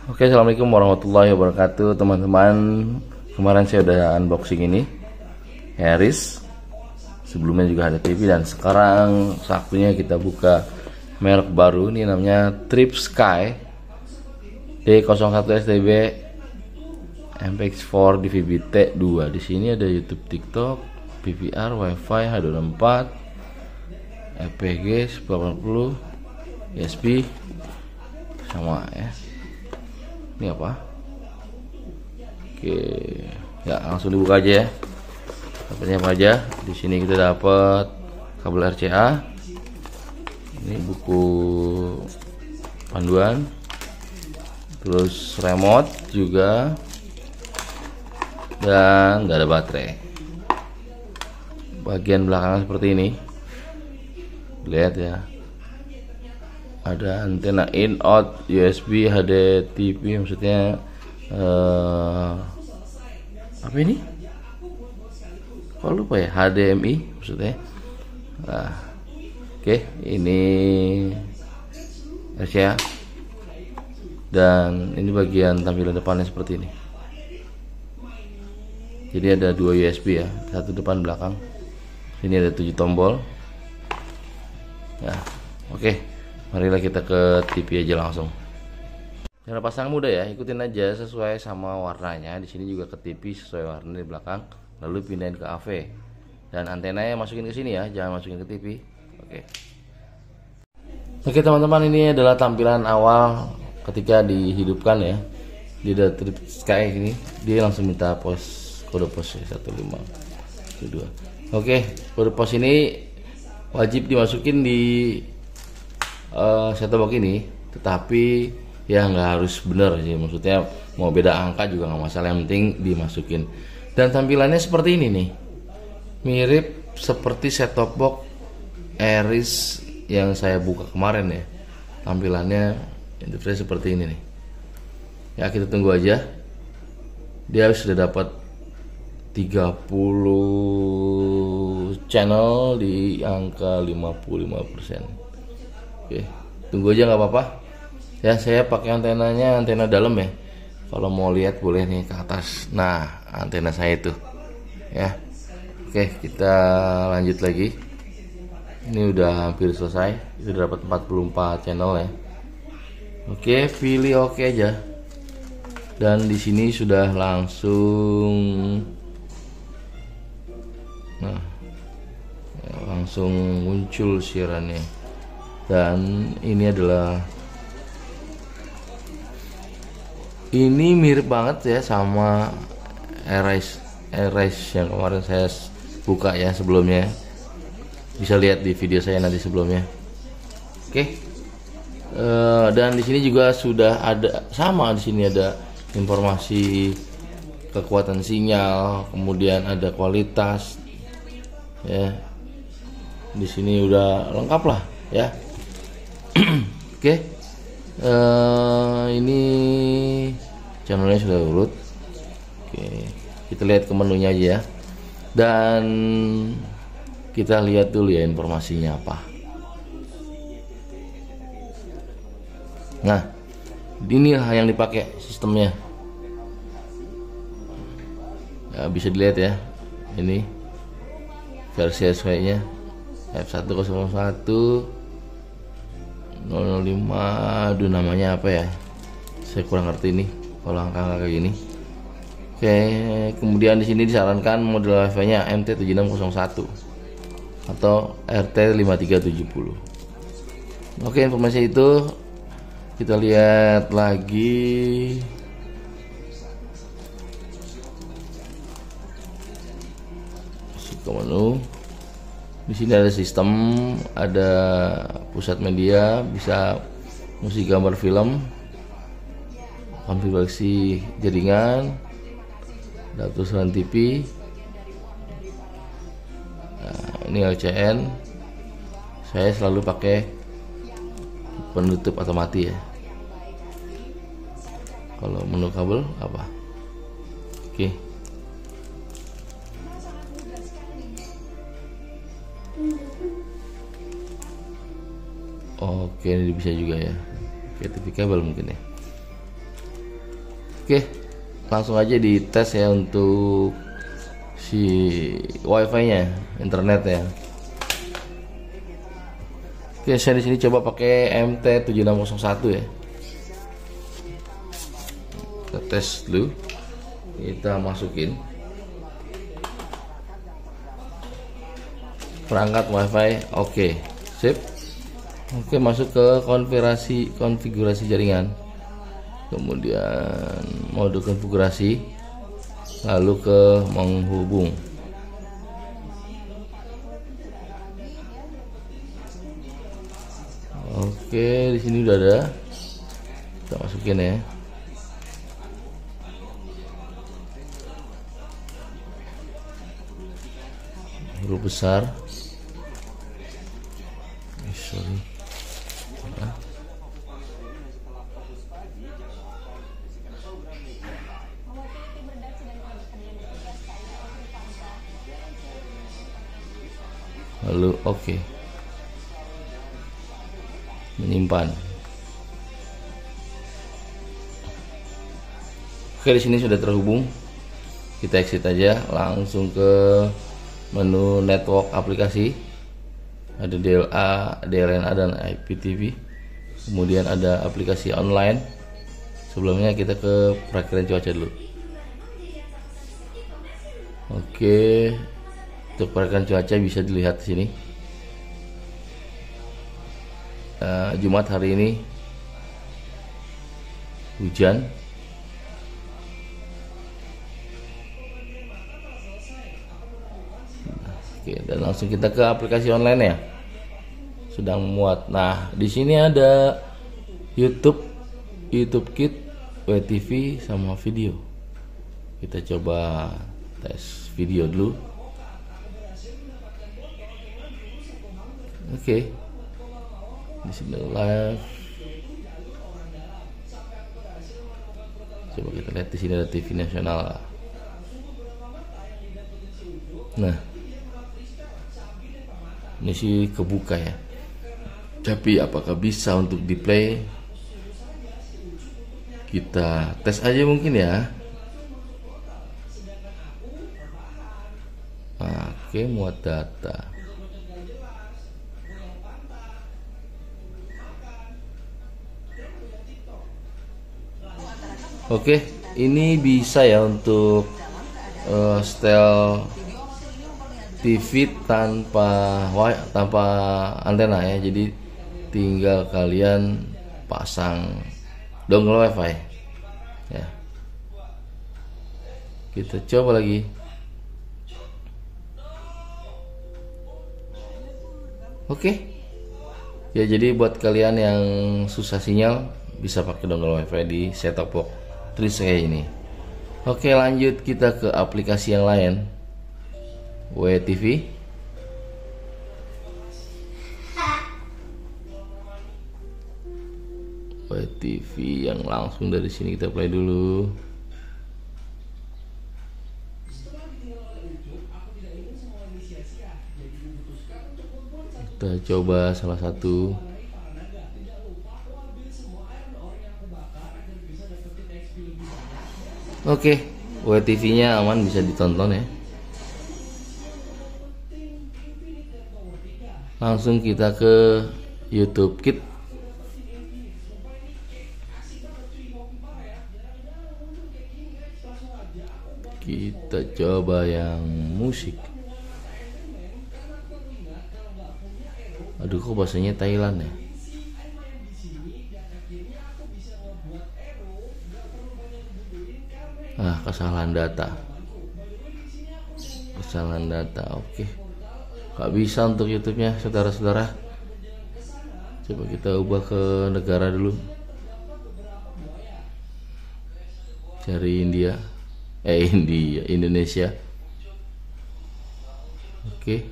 Oke, assalamualaikum warahmatullahi wabarakatuh teman-teman. Kemarin saya udah unboxing ini Harris, sebelumnya juga ada TV, dan sekarang waktunya kita buka merek baru. Ini namanya Trip Sky D01 STB MPX4 DVB T2. Di sini ada YouTube, TikTok, PVR, WiFi, H264, FPG 1080, USB sama ya. Ini apa? Oke, ya langsung dibuka aja ya. Dapatnya apa aja? Di sini kita dapat kabel RCA. Ini buku panduan. Terus remote juga. Dan nggak ada baterai. Bagian belakangnya seperti ini. Lihat ya. Ada antena in, out, USB, HD, TV, maksudnya apa ini? Kok lupa ya? HDMI maksudnya. Nah, oke, ini RCA. Dan ini bagian tampilan depannya seperti ini. Jadi ada dua USB ya, satu depan belakang. Sini ada 7 tombol. Ya, oke. Marilah kita ke TV aja langsung. Cara pasang mudah ya, ikutin aja sesuai sama warnanya. Di sini juga ke TV sesuai warna di belakang, lalu pindahin ke AV. Dan antenanya masukin ke sini ya, jangan masukin ke TV. Oke teman-teman, ini adalah tampilan awal ketika dihidupkan ya. Di Trip Sky ini dia langsung minta kode pos 1512. Oke, kode pos ini wajib dimasukin di set-top box ini, tetapi ya nggak harus bener sih, maksudnya mau beda angka juga nggak masalah, yang penting dimasukin. Dan tampilannya seperti ini nih, mirip seperti set-top box Harris yang saya buka kemarin ya. Tampilannya interface seperti ini nih ya. Kita tunggu aja, dia sudah dapat 30 channel di angka 55%. Oke, tunggu aja nggak apa-apa ya. Saya pakai antenanya, antena dalam ya. Kalau mau lihat boleh nih ke atas. Nah, antena saya itu ya. Oke, kita lanjut lagi. Ini udah hampir selesai. Sudah dapat 44 channel ya. Oke, pilih oke aja. Dan di sini sudah langsung, nah, ya, langsung muncul siarannya. Dan ini adalah, ini mirip banget ya sama Harris yang kemarin saya buka ya sebelumnya. Bisa lihat di video saya nanti sebelumnya. Oke. Dan di sini juga sudah ada, sama di sini ada informasi kekuatan sinyal, kemudian ada kualitas ya. Di sini udah lengkap lah ya. Oke, ini channelnya sudah urut. Oke, kita lihat ke menunya aja ya. Dan kita lihat dulu ya informasinya apa. Nah, inilah yang dipakai sistemnya ya, bisa dilihat ya. Ini versi SW-nya F101 005, aduh namanya apa ya, saya kurang ngerti ini kalau angka-angka kayak gini. Oke, kemudian di sini disarankan model Wi-Fi-nya MT7601 atau RT5370. Oke, informasi itu kita lihat lagi. Masuk ke menu. Di sini ada sistem, ada pusat media, bisa musik, gambar, film, konfigurasi jaringan, data saluran TV. Nah, ini LCN. Saya selalu pakai penutup atau mati ya. Kalau menu kabel apa? Oke. Oke, ini bisa juga ya. Oke, TV kabel mungkin ya. Oke, langsung aja dites ya untuk si wifi nya, internet ya. Oke, saya di sini coba pakai MT7601 ya. Kita tes dulu. Kita masukin perangkat wifi. Oke, sip. Oke, masuk ke konfigurasi jaringan, kemudian mode konfigurasi, lalu ke menghubung. Oke, di sini udah ada. Kita masukin ya. Huruf besar. Sorry. Lalu oke. Menyimpan. Oke, di sini sudah terhubung. Kita exit aja, langsung ke menu network aplikasi. Ada DLA, DLNA dan IPTV. Kemudian ada aplikasi online. Sebelumnya kita ke perakiraan cuaca dulu. Oke, untuk perakiraan cuaca bisa dilihat di sini. Jumat hari ini hujan. Oke, dan langsung kita ke aplikasi online ya. Sedang muat. Nah, di sini ada YouTube Kit, WTV sama video. Kita coba tes video dulu. Oke. Di sini live. Coba kita lihat di sini ada TV nasional. Nah, ini sih kebuka ya. Tapi apakah bisa untuk di play? Kita tes aja mungkin ya. Oke, muat data. Oke, ini bisa ya untuk setel TV tanpa antena ya. Jadi tinggal kalian pasang dongle wifi ya. Kita coba lagi. Oke ya, jadi buat kalian yang susah sinyal bisa pakai dongle wifi di set-top box Tris kayak ini. Oke, lanjut kita ke aplikasi yang lain, WTV. WTV yang langsung dari sini kita play dulu. Kita coba salah satu. Oke, WTV-nya aman, bisa ditonton ya. Langsung kita ke YouTube Kit. Kita coba yang musik. Aduh, kok bahasanya Thailand ya? Kesalahan data. Oke. Gak bisa untuk YouTube-nya, saudara-saudara. Coba kita ubah ke negara dulu. Cari Indonesia. Oke.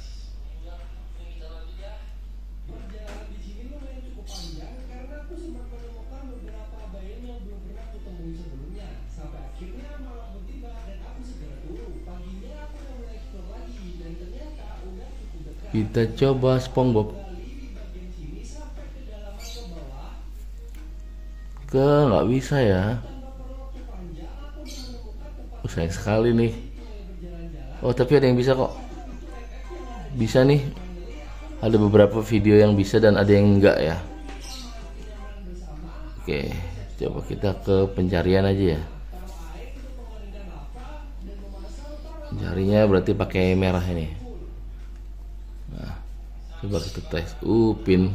Kita coba SpongeBob. Nggak bisa ya. Sayang sekali nih. Oh tapi ada yang bisa kok. Bisa nih. Ada beberapa video yang bisa dan ada yang enggak ya. Oke, coba kita ke pencarian aja ya. Pencarinya berarti pakai merah ini. Nah, coba kita tes Upin.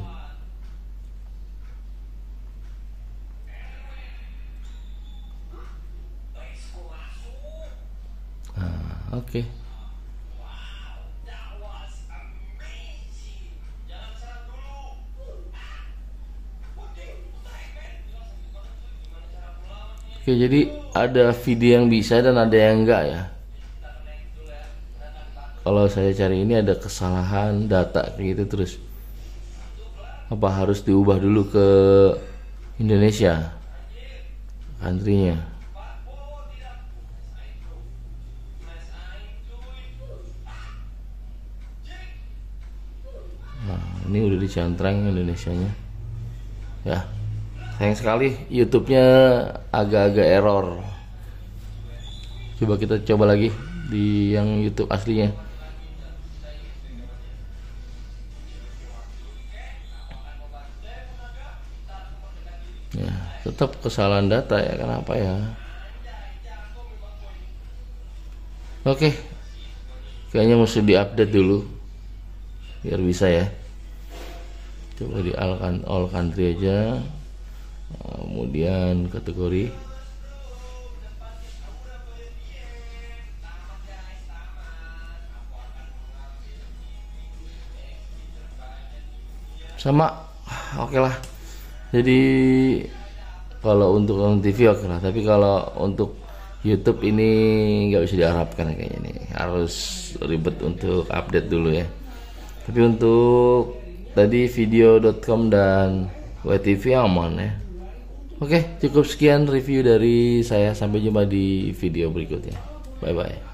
Nah, oke. Oke, jadi ada video yang bisa dan ada yang enggak ya. Kalau saya cari ini ada kesalahan data kayak gitu terus. Apa harus diubah dulu ke Indonesia country-nya? Nah, ini udah dicantrang Indonesianya. Ya. Sayang sekali YouTube-nya agak-agak error. Coba kita coba lagi di yang YouTube aslinya. Ya, tetap kesalahan data ya, kenapa ya? Oke. Kayaknya mesti diupdate dulu biar bisa ya. Coba di all country aja. Kemudian kategori sama, oke lah. Jadi kalau untuk nonton TV oke lah, tapi kalau untuk YouTube ini nggak bisa diharapkan kayaknya nih, harus ribet untuk update dulu ya. Tapi untuk tadi video.com dan WTV aman ya. Oke, cukup sekian review dari saya. Sampai jumpa di video berikutnya. Bye bye.